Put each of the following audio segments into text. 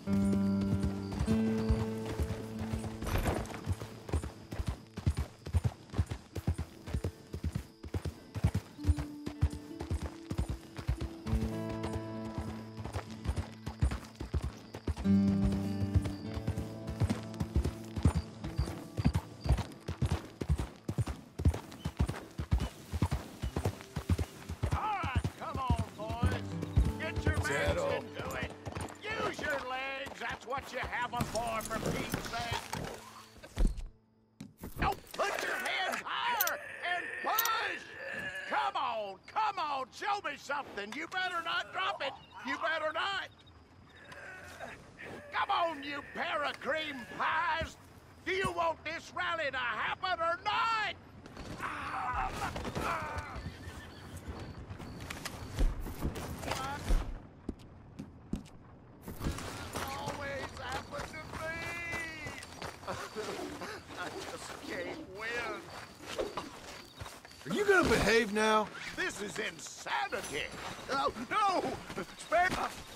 What you have them for Pete's sake. Now put your hands higher and push! Come on, show me something. You better not drop it. You better not. Come on, you pair of cream pies. Do you want this rally to happen or not? I just can't win. Are you gonna behave now? This is insanity. Oh, no! Spare...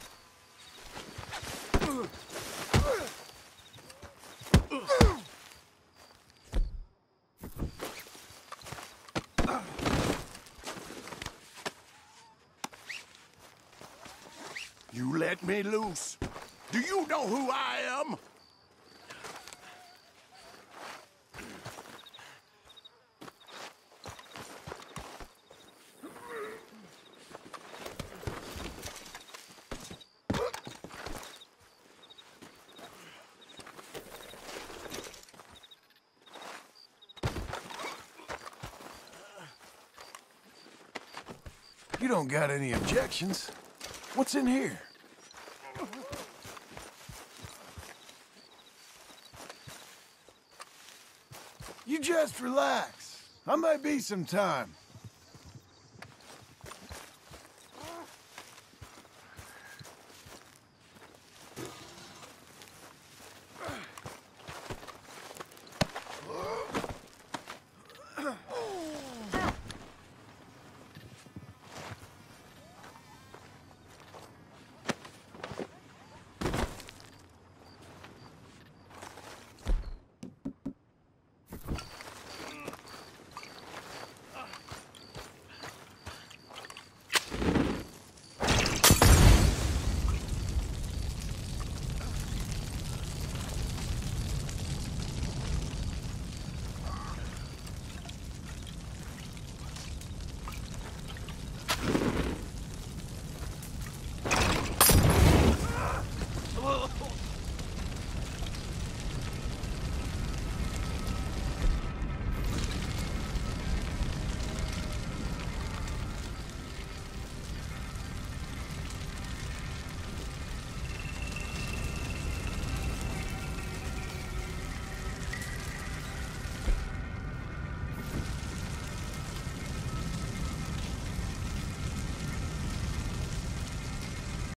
You let me loose. Do you know who I am? You don't got any objections. What's in here? You just relax. I might be some time.